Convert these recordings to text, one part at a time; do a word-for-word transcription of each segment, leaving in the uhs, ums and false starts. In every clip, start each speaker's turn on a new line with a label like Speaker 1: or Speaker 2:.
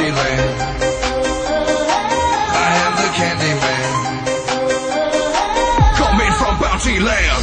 Speaker 1: Bounty Land. I am the Candy Man, coming from Bounty Land.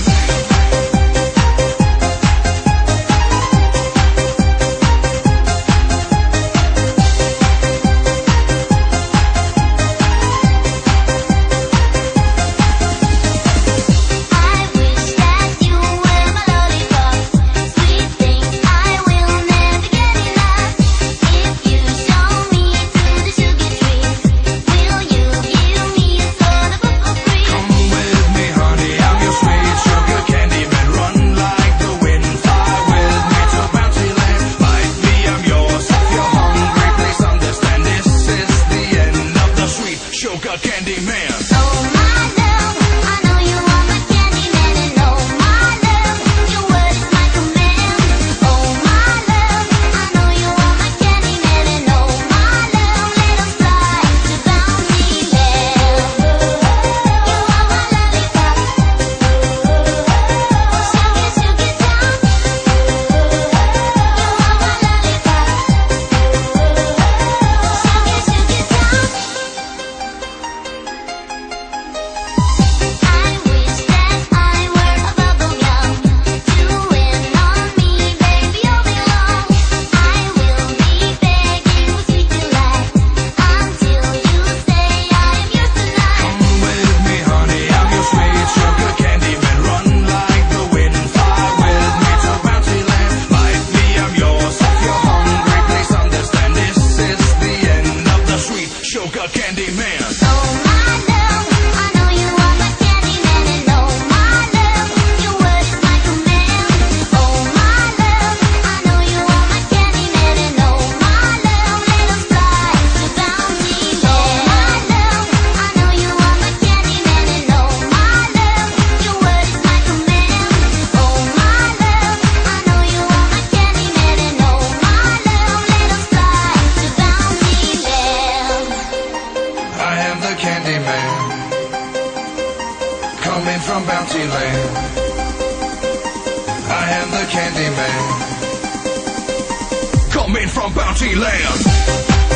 Speaker 1: Candy Man. Oh my love, I know you are my candy man, and oh my love, your word is my command. Oh my love, I know you are my candy man, and oh my love, let us fly to Bounty Land. You are my lollipop, sugar sugar down. You are my lollipop, sugar sugar down. Candy Man. Oh my love, I know you are my candy man, and oh my love, your word is my command. Oh my love, I know you are my candy man, and oh my love, let us fly to Bounty Land. Oh my love, I know you are my candy man, and oh my love, your word is my command. Oh my love, I know you are my candy man, and oh my love, let us fly to Bounty Land. I am the Candy Man, coming from Bounty Land. I am the Candy Man, coming from Bounty Land.